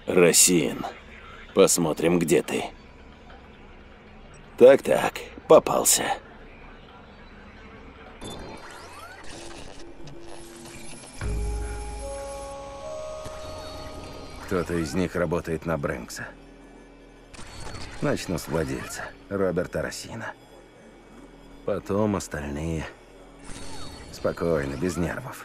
Расин, посмотрим, где ты. Так-так, попался. Кто-то из них работает на Брэнкса. Начну с владельца, Роберта Расина. Потом остальные. Спокойно, без нервов.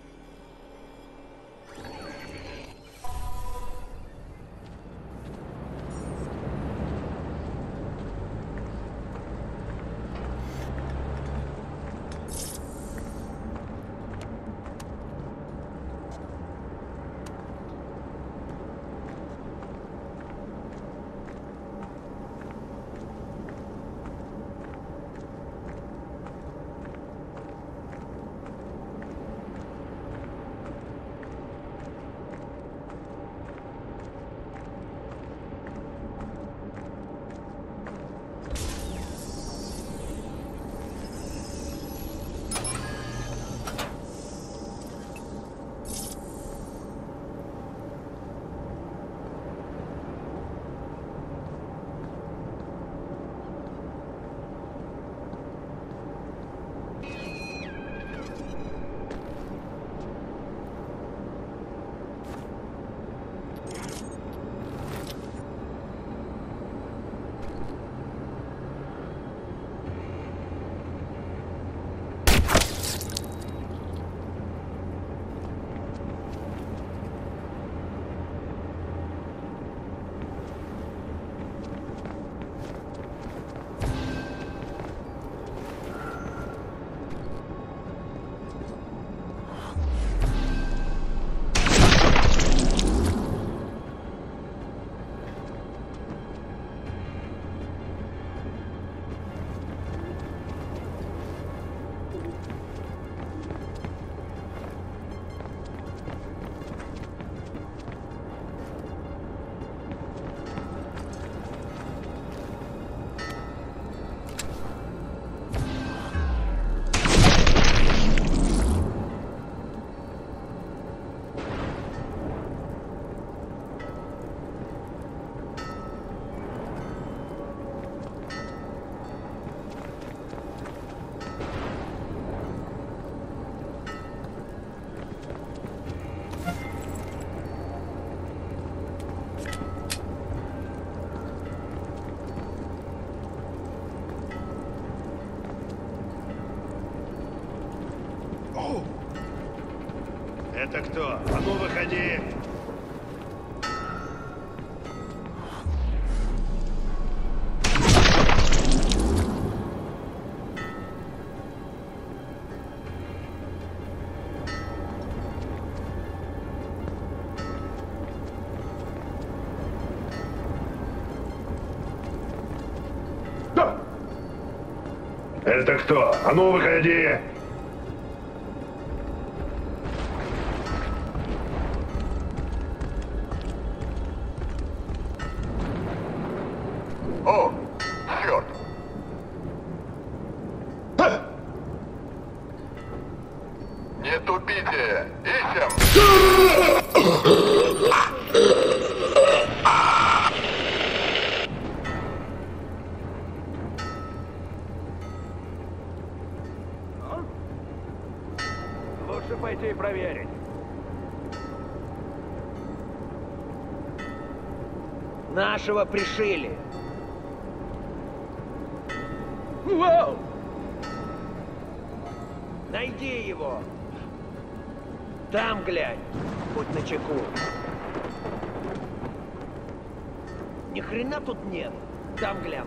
Это кто? А ну, выходи! Это кто? А ну, выходи! О, черт! Не тупите! Ищем! Лучше пойти и проверить. Нашего пришили. Воу! Найди его. Там глянь. Будь начеку. Ни хрена тут нет. Там гляну.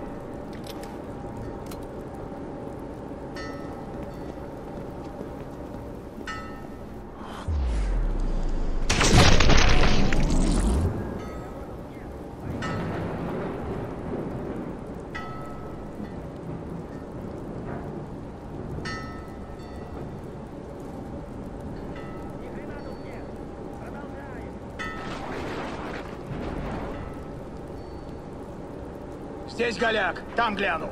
Здесь голяк, там гляну.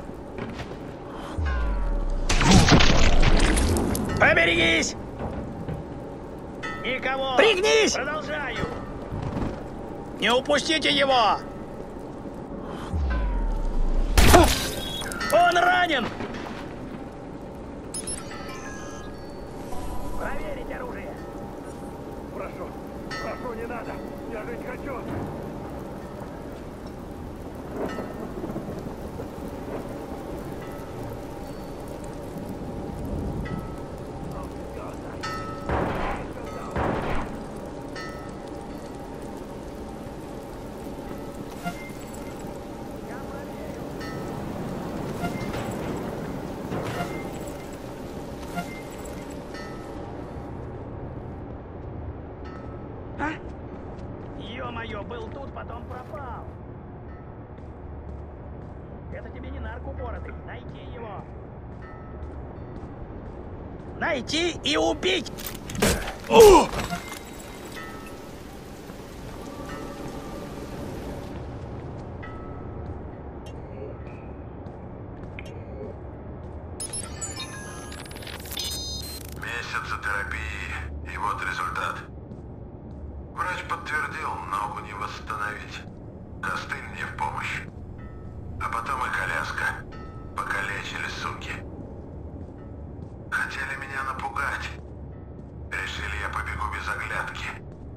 Поберегись! Никого! Пригнись! Продолжаю! Не упустите его! Он ранен! Проверить оружие! Прошу, не надо! Я жить хочу! Ё-моё, был тут, потом пропал. Это тебе не наркоборотый. Найти его. Найти и убить! Месяцы терапии, и вот результат. Врач подтвердил, ногу не восстановить. Костыль мне в помощь. А потом и коляска. Покалечили, суки. Хотели меня напугать. Решили, я побегу без оглядки.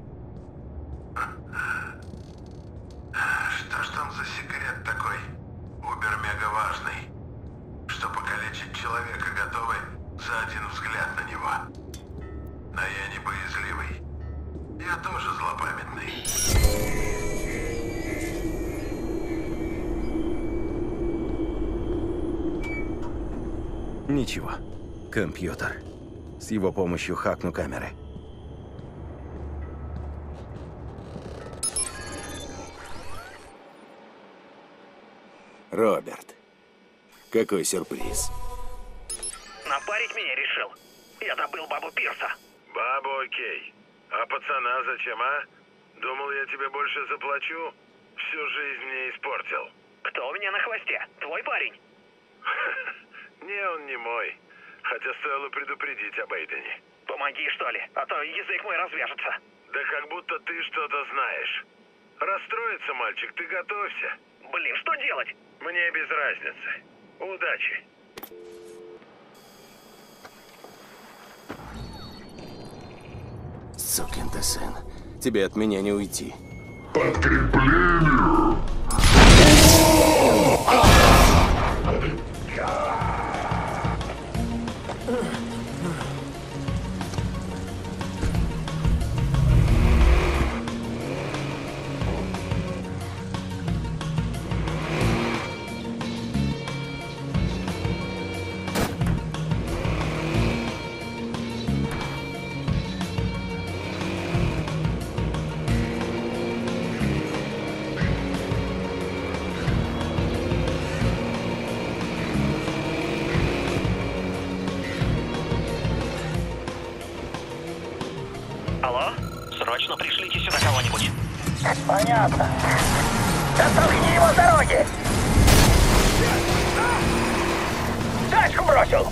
Что ж там за секрет такой? Убер-мега важный. Что покалечить человека готовы за один взгляд на него. А я не боязливый. Я тоже злопамятный. Ничего. Компьютер. С его помощью хакну камеры. Роберт, какой сюрприз. Напарить меня решил. Я добыл бабу Пирса. Бабу окей. А пацана зачем, а? Думал, я тебе больше заплачу? Всю жизнь мне испортил. Кто у меня на хвосте? Твой парень? Не, он не мой. Хотя стоило предупредить об Эйдене. Помоги, что ли, а то язык мой развяжется. Да как будто ты что-то знаешь. Расстроится мальчик, ты готовься. Блин, что делать? Мне без разницы. Удачи. Сукин ты сын. Тебе от меня не уйти. Подкреплению! Алло? Срочно пришлите сюда кого-нибудь. Понятно. Оттолкни его с дороги! Тачку бросил!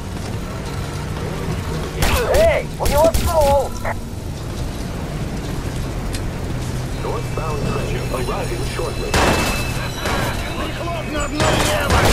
Эй, у него ствол! Прихлопну одну левой!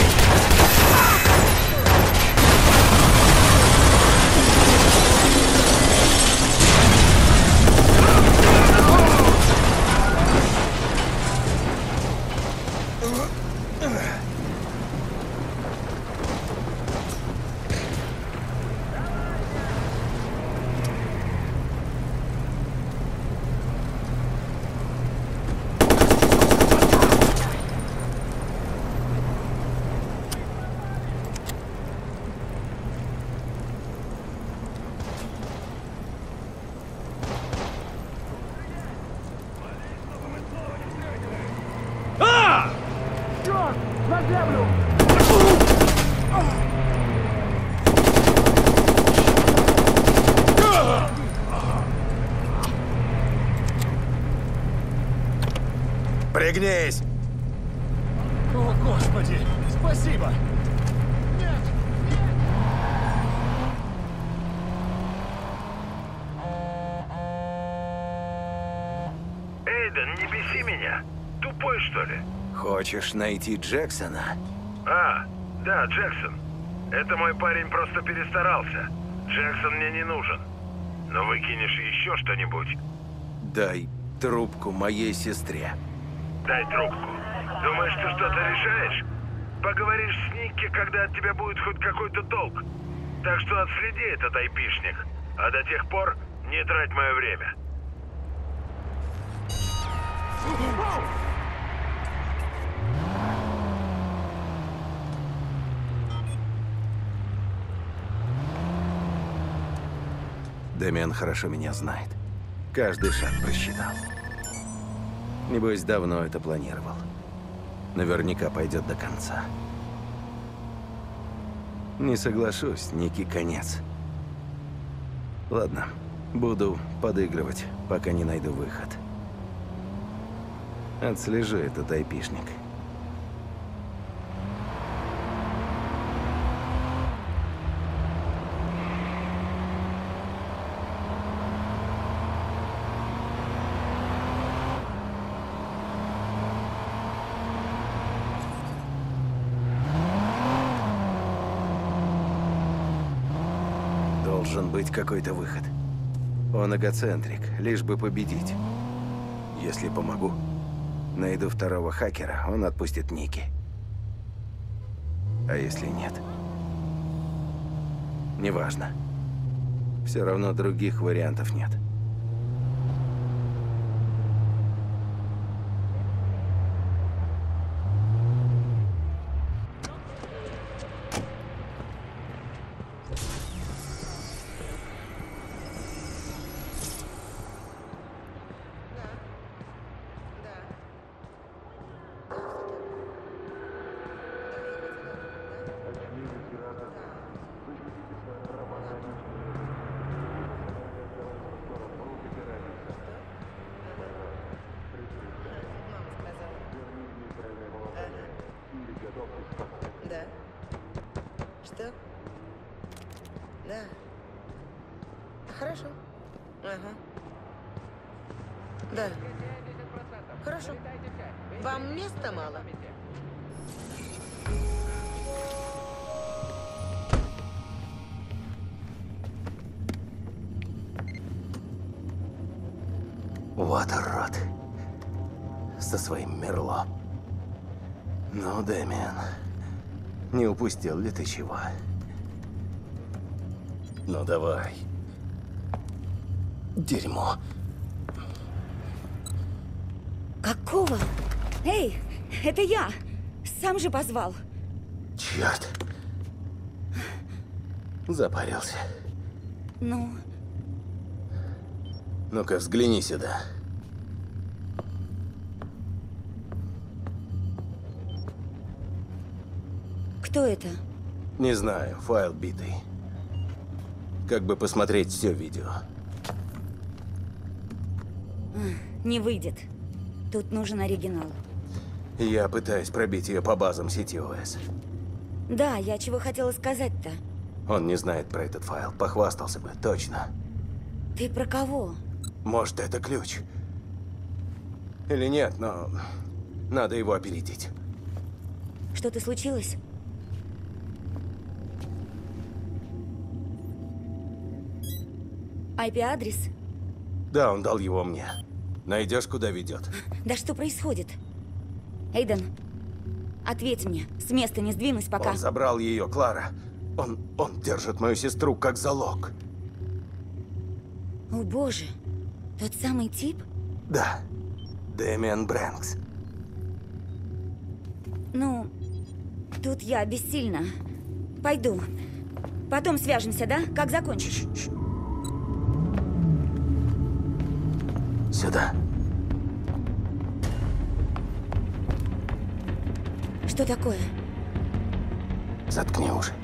Пригнись! О, Господи! Спасибо! Эйден, не не беси меня. Тупой, что ли? Хочешь найти Джексона? А, да, Джексон. Это мой парень просто перестарался. Джексон мне не нужен. Но выкинешь еще что-нибудь? Дай трубку моей сестре. Дай трубку. Думаешь, ты что-то решаешь? Поговоришь с Никки, когда от тебя будет хоть какой-то толк. Так что отследи этот айпишник. А до тех пор не трать мое время. Дэмиан хорошо меня знает. Каждый шаг просчитал. Небось, давно это планировал. Наверняка пойдет до конца. Не соглашусь, Никки конец. Ладно, буду подыгрывать, пока не найду выход. Отслежу этот айпишник. Должен быть какой-то выход. Он эгоцентрик, лишь бы победить. Если помогу, найду второго хакера, он отпустит Никки. А если нет? Неважно. Все равно других вариантов нет. Да. Что? Да. Хорошо. Ага. Да. Хорошо. Вам места мало? Вот урод. Со своим Мерло. Ну, Дэмиан, не упустил ли ты чего? Ну, давай. Дерьмо. Какого? Эй, это я. Сам же позвал. Черт. Запарился. Ну? Ну-ка, взгляни сюда. Кто это? Не знаю, файл битый. Как бы посмотреть все видео. Не выйдет. Тут нужен оригинал. Я пытаюсь пробить ее по базам сети ОС. Да, я чего хотела сказать-то? Он не знает про этот файл. Похвастался бы, точно. Ты про кого? Может, это ключ? Или нет, но надо его опередить. Что-то случилось? IP-адрес? Да, он дал его мне. Найдешь, куда ведет? Да что происходит? Эйден, ответь мне. С места не сдвинусь пока. Он забрал ее, Клара. Он держит мою сестру как залог. О боже, тот самый тип? Да, Дэмиан Брэнкс. Ну, тут я бессильна. Пойду. Потом свяжемся, да? Как закончишь? Сюда. Что такое? Заткни уши.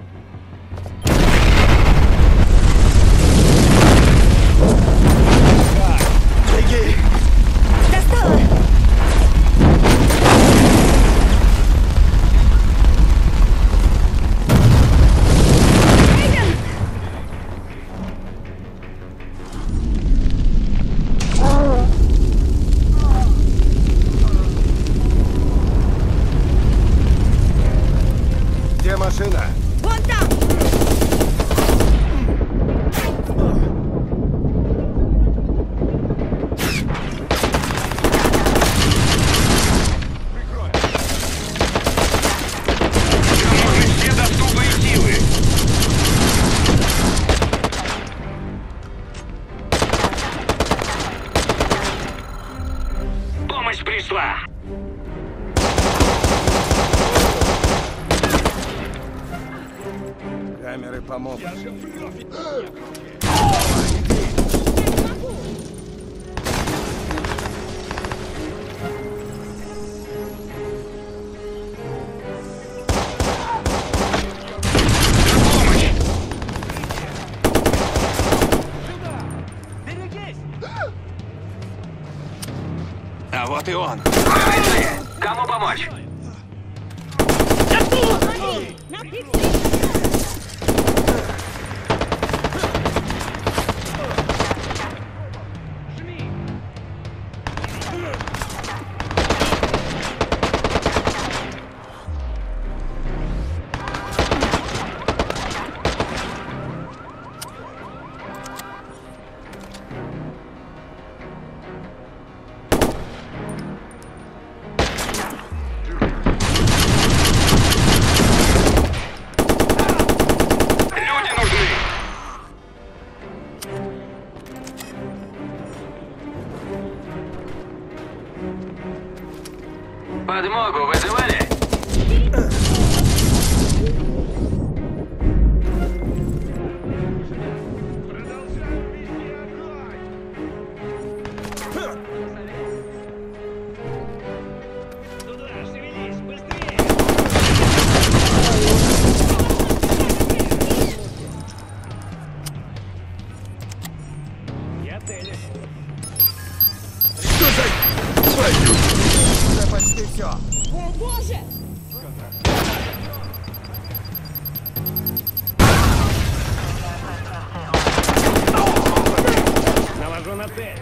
Беги! Достала! Эйден! машина? Вон там! Нужны все доступные силы. Помощь пришла. Камеры помогут. А вот и он. Пришли. Кому помочь? Люди нужны. Подмогу вызывали? Уже почти все. О, боже! Навожу на цель.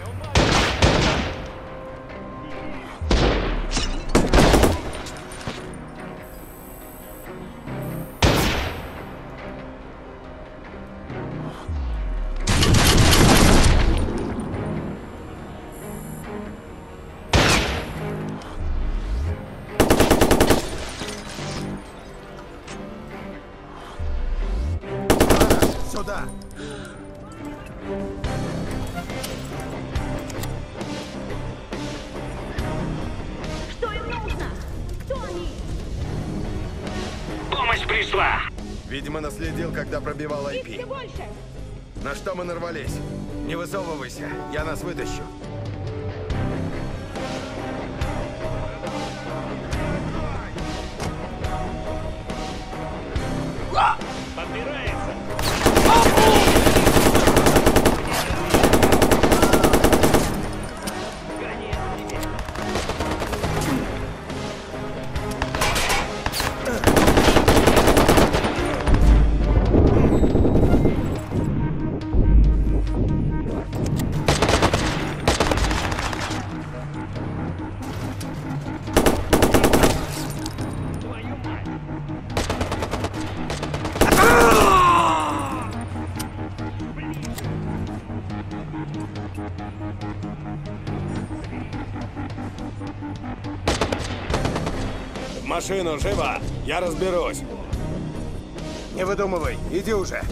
Сюда. Что им нужно? Кто они? Помощь пришла. Видимо, наследил, когда пробивал Их все IP. больше! На что мы нарвались? Не высовывайся, я нас вытащу. Подбирается. В машину, живо! Я разберусь. Не выдумывай, иди уже.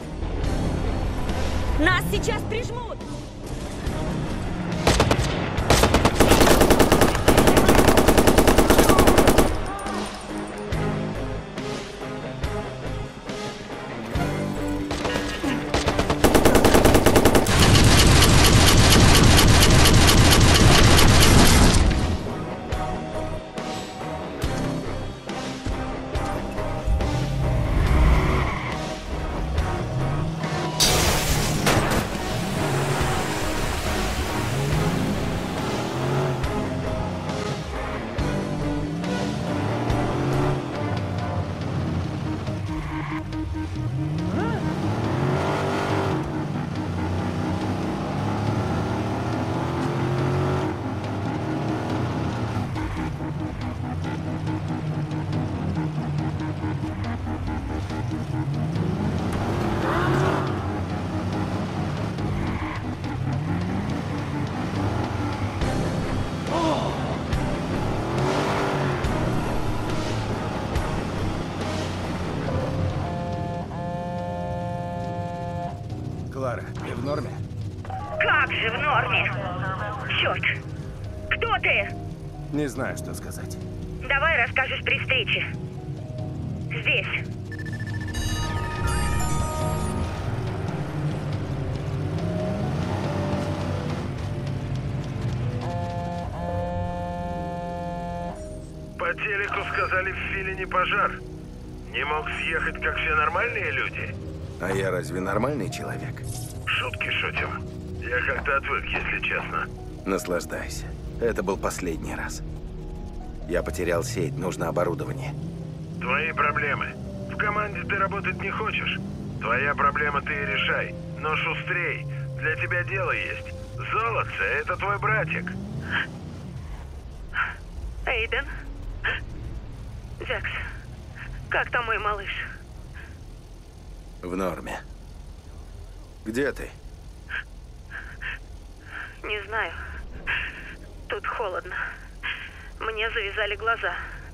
Нас сейчас прижмут! Клара, ты в норме? Как же в норме? Черт! Кто ты? Не знаю, что сказать. Давай расскажешь при встрече. Здесь. По телеку сказали, в Филине пожар. Не мог съехать, как все нормальные люди? А я разве нормальный человек? Шутки шутим. Я как-то отвык, если честно. Наслаждайся. Это был последний раз. Я потерял сеть, нужно оборудование. Твои проблемы. В команде ты работать не хочешь. Твоя проблема ты и решай. Но шустрей. Для тебя дело есть. Золотце — это твой братик. Эйден? Джекс, как там мой малыш? В норме. Где ты? Не знаю. Тут холодно. Мне завязали глаза.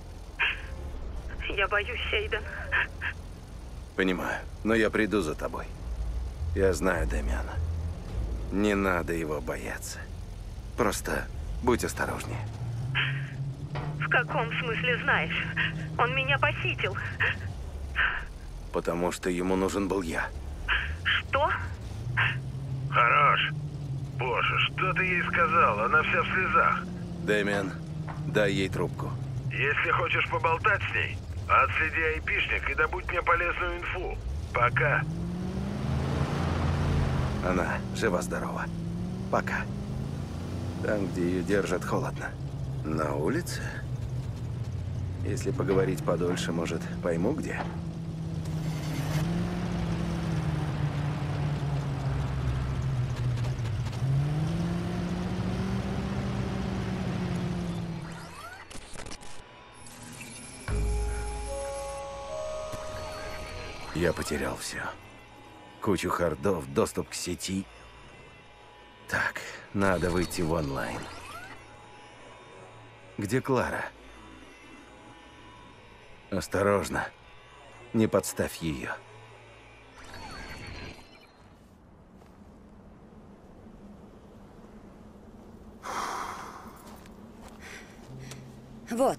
Я боюсь, Эйден. Понимаю, но я приду за тобой. Я знаю Демиана. Не надо его бояться. Просто будь осторожнее. В каком смысле знаешь? Он меня похитил. Потому что ему нужен был я. Что? Хорош. Боже, что ты ей сказал? Она вся в слезах. Демиан, дай ей трубку. Если хочешь поболтать с ней, отследи айпишник и добудь мне полезную инфу. Пока. Она жива-здорова. Пока. Там, где ее держат, холодно. На улице? Если поговорить подольше, может, пойму, где? Я потерял все. Кучу хардов, доступ к сети. Так, надо выйти в онлайн. Где Клара? Осторожно. Не подставь ее. Вот.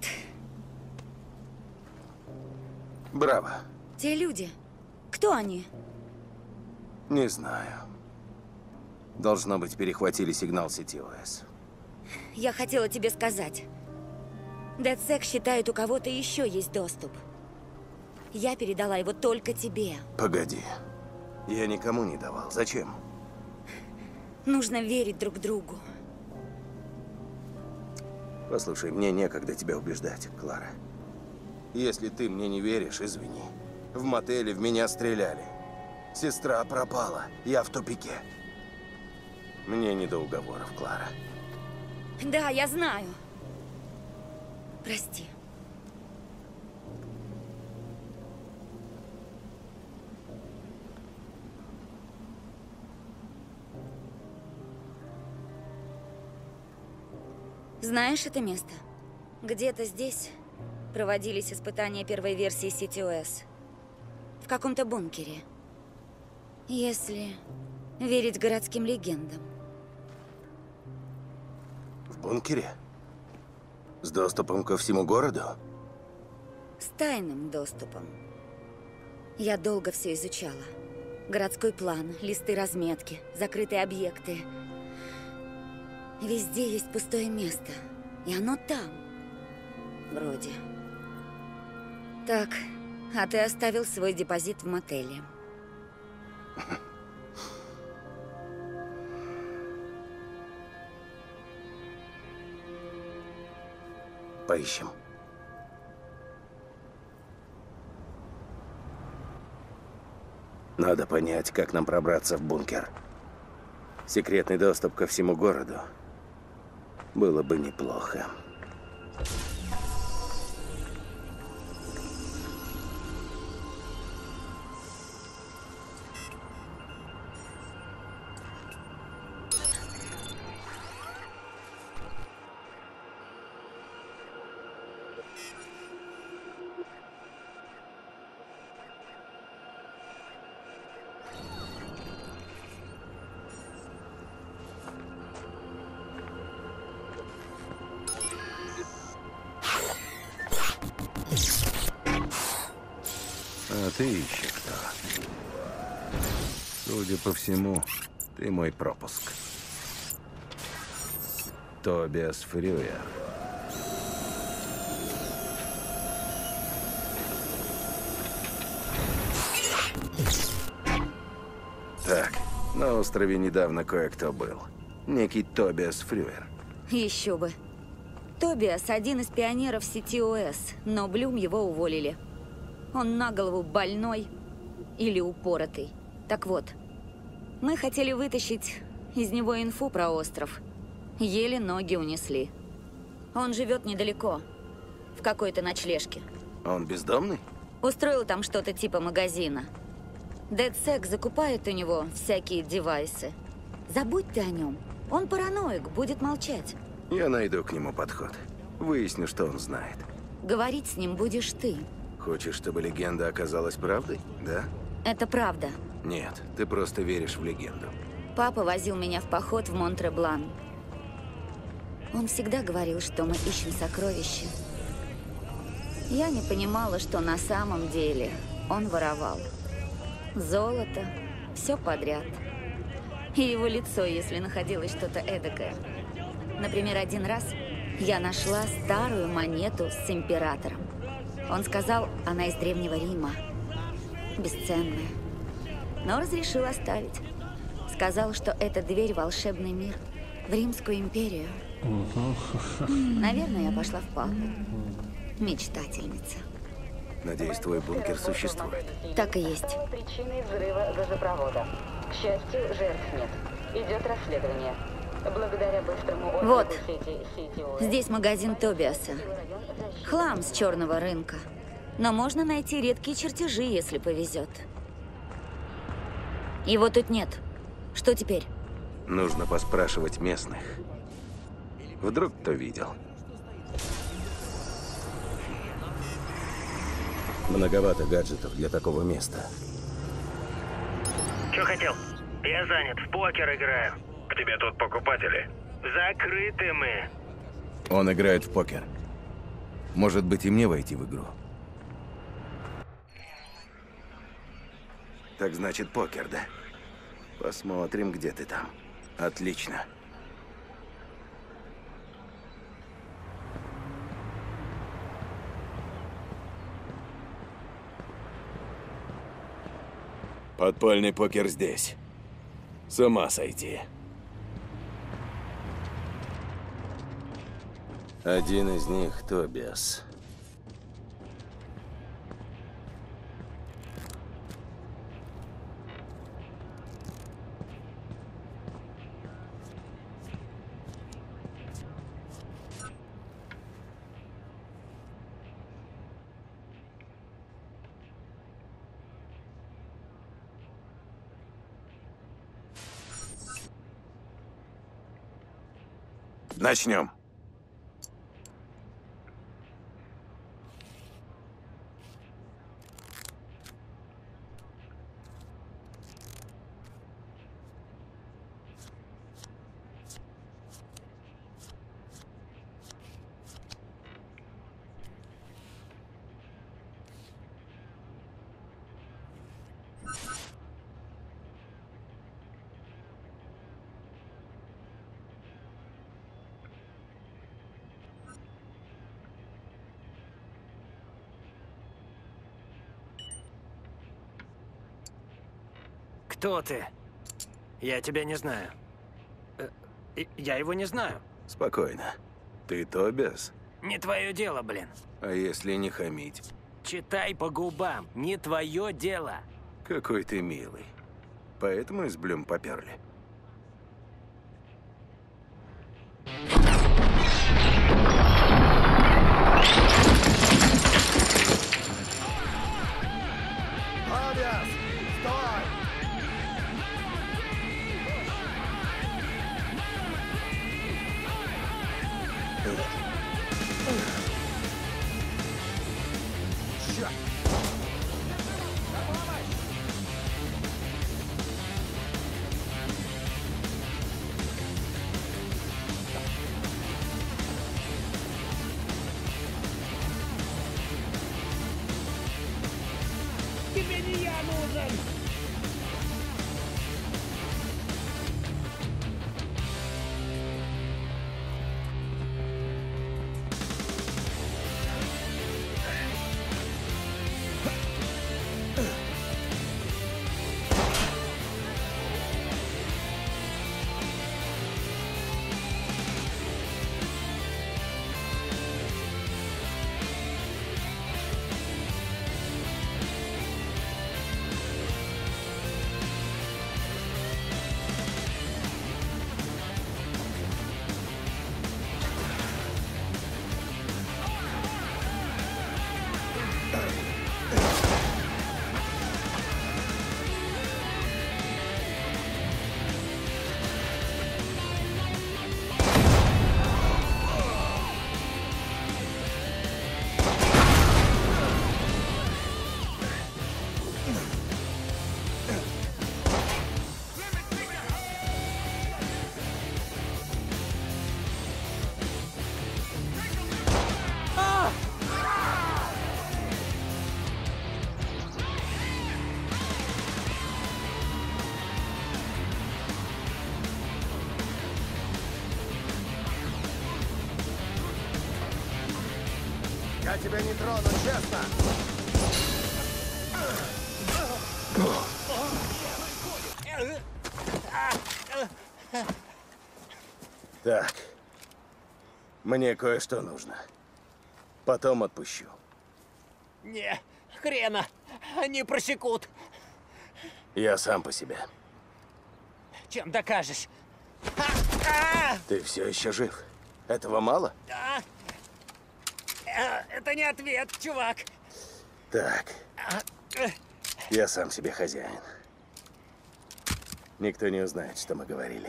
Браво. Те люди. Кто они? Не знаю. Должно быть, перехватили сигнал сети ОС. Я хотела тебе сказать. DedSec считает, у кого-то еще есть доступ. Я передала его только тебе. Погоди. Я никому не давал. Зачем? Нужно верить друг другу. Послушай, мне некогда тебя убеждать, Клара. Если ты мне не веришь, извини. В мотеле в меня стреляли. Сестра пропала. Я в тупике. Мне не до уговоров, Клара. Да, я знаю. Прости. Знаешь это место? Где-то здесь проводились испытания первой версии сети ОС. В каком-то бункере. Если верить городским легендам. В бункере? С доступом ко всему городу? С тайным доступом. Я долго все изучала. Городской план, листы разметки, закрытые объекты. Везде есть пустое место. И оно там. Вроде. Так, а ты оставил свой депозит в мотеле. Поищем. Надо понять, как нам пробраться в бункер. Секретный доступ ко всему городу было бы неплохо. ты еще кто. Судя по всему, ты мой пропуск. Тобиас Фрюер. Так, на острове недавно кое-кто был. Некий Тобиас Фрюер. Еще бы. Тобиас – один из пионеров сети ОС, но Блюм его уволили. Он на голову больной или упоротый. Так вот, мы хотели вытащить из него инфу про остров. Еле ноги унесли. Он живет недалеко, в какой-то ночлежке. Он бездомный? Устроил там что-то типа магазина. DedSec закупает у него всякие девайсы. Забудь ты о нем. Он параноик, будет молчать. Я найду к нему подход. Выясню, что он знает. Говорить с ним будешь ты. Хочешь, чтобы легенда оказалась правдой, да? Это правда. Нет, ты просто веришь в легенду. Папа возил меня в поход в Монтреблан. Он всегда говорил, что мы ищем сокровища. Я не понимала, что на самом деле он воровал. Золото, все подряд. И его лицо, если находилось что-то эдакое. Например, один раз я нашла старую монету с императором. Он сказал, она из Древнего Рима. Бесценная. Но разрешил оставить. Сказал, что это дверь в волшебный мир, в Римскую империю. Наверное, я пошла в папу. Мечтательница. Надеюсь, твой бункер существует. Так и есть. Причиной взрыва газопровода. К счастью, жертв нет. Идет расследование. Благодаря быстрому Вот. сети Здесь магазин Тобиаса. Хлам с черного рынка. Но можно найти редкие чертежи, если повезет. Его тут нет. Что теперь? Нужно поспрашивать местных. Вдруг кто видел. Многовато гаджетов для такого места. Че хотел? Я занят, в покер играю. К тебе тут покупатели. Закрыты мы. Он играет в покер. Может быть, и мне войти в игру? Так значит, покер, да? Посмотрим, где ты там. Отлично. Подпольный покер здесь. С ума сойти. Один из них — Тобиас. Начнем. Кто ты? Я тебя не знаю. Я его не знаю. Спокойно. Ты Тобиас? Не твое дело, блин. А если не хамить? Читай по губам. Не твое дело. Какой ты милый. Поэтому из Блюм поперли. Тобиас, стой! Черт! тебе не я нужен! Я тебя не трону, честно! Так. Мне кое-что нужно. Потом отпущу. Не, хрена. Они просекут. Я сам по себе. Чем докажешь? Ты все еще жив. Этого мало? Это не ответ, чувак. Так. Я сам себе хозяин. Никто не узнает, что мы говорили.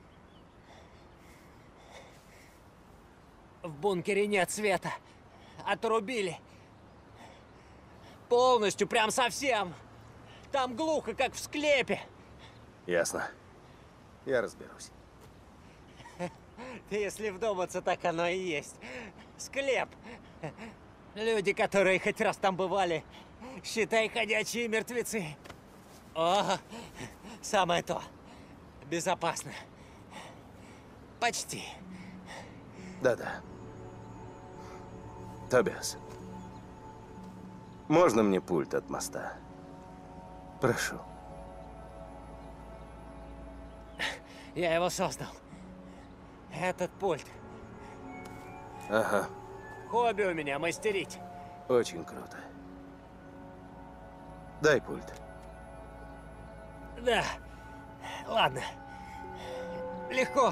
В бункере нет света. Отрубили. Полностью, прям совсем. Там глухо, как в склепе. Ясно. Я разберусь. Если вдуматься, так оно и есть. Склеп. Люди, которые хоть раз там бывали, считай, ходячие мертвецы. О, самое то. Безопасно. Почти. Да-да. Тобиас, можно мне пульт от моста? Прошу. Я его создал. Этот пульт. Ага. Хобби у меня мастерить. Очень круто. Дай пульт. Да. Ладно. Легко.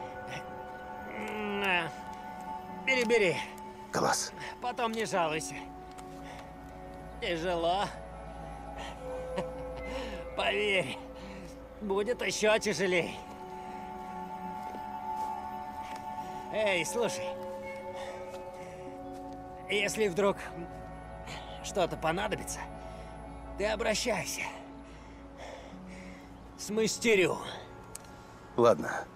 Бери. Класс. Потом не жалуйся. Тяжело. Поверь, будет еще тяжелее. Эй, слушай. Если вдруг что-то понадобится, ты обращайся. Смастерю. Ладно.